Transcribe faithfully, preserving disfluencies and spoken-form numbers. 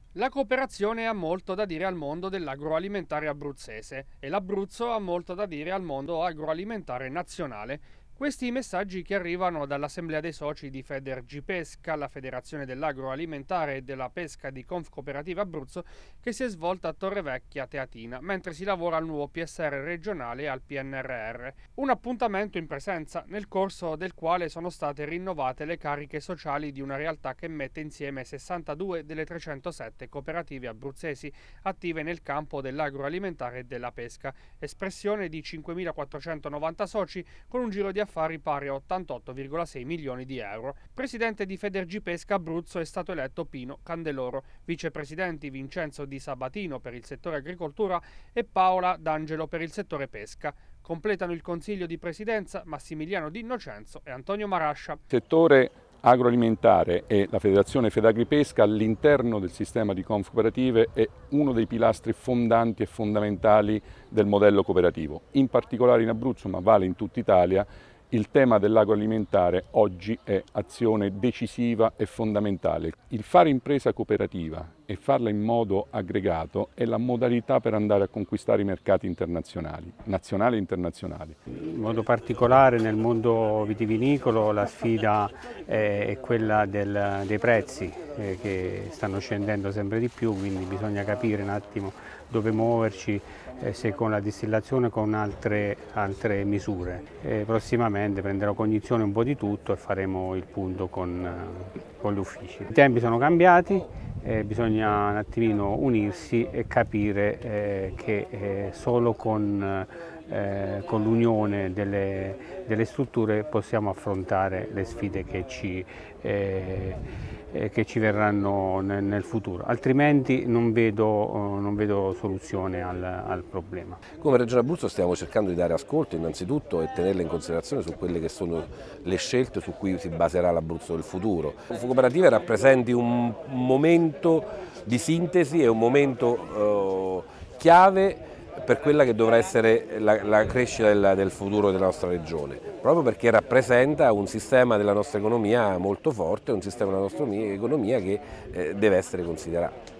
La cooperazione ha molto da dire al mondo dell'agroalimentare abruzzese e l'Abruzzo ha molto da dire al mondo agroalimentare nazionale. Questi i messaggi che arrivano dall'Assemblea dei Soci di Federgipesca, la Federazione dell'Agroalimentare e della Pesca di Confcooperativa Abruzzo, che si è svolta a Torrevecchia Teatina, mentre si lavora al nuovo P S R regionale e al P N R R. Un appuntamento in presenza, nel corso del quale sono state rinnovate le cariche sociali di una realtà che mette insieme sessantadue delle trecentosette cooperative abruzzesi attive nel campo dell'agroalimentare e della pesca, espressione di cinquemilaquattrocentonovanta soci con un giro di affari pari a ottantotto virgola sei milioni di euro. Presidente di Federgipesca Abruzzo è stato eletto Pino Candeloro, vicepresidenti Vincenzo Di Sabatino per il settore agricoltura e Paola D'Angelo per il settore pesca. Completano il consiglio di presidenza Massimiliano Di Innocenzo e Antonio Marascia. Il settore agroalimentare e la Federazione Fedagripesca all'interno del sistema di Confcooperative è uno dei pilastri fondanti e fondamentali del modello cooperativo. In particolare in Abruzzo, ma vale in tutta Italia, il tema dell'agroalimentare oggi è azione decisiva e fondamentale. Il fare impresa cooperativa e farla in modo aggregato è la modalità per andare a conquistare i mercati internazionali, nazionali e internazionali. In modo particolare nel mondo vitivinicolo la sfida è quella del, dei prezzi eh, che stanno scendendo sempre di più, quindi bisogna capire un attimo dove muoverci, eh, se con la distillazione o con altre, altre misure. E prossimamente prenderò cognizione un po' di tutto e faremo il punto con, eh, con gli uffici. I tempi sono cambiati, eh, bisogna un attimino unirsi e capire eh, che eh, solo con, eh, con l'unione delle, delle strutture possiamo affrontare le sfide che ci eh, che ci verranno nel futuro, altrimenti non vedo, non vedo soluzione al, al problema. Come Regione Abruzzo stiamo cercando di dare ascolto innanzitutto e tenerle in considerazione su quelle che sono le scelte su cui si baserà l'Abruzzo del futuro. Le cooperative rappresenti un momento di sintesi e un momento eh, chiave per quella che dovrà essere la, la crescita del, del futuro della nostra regione, proprio perché rappresenta un sistema della nostra economia molto forte, un sistema della nostra economia che eh, deve essere considerato.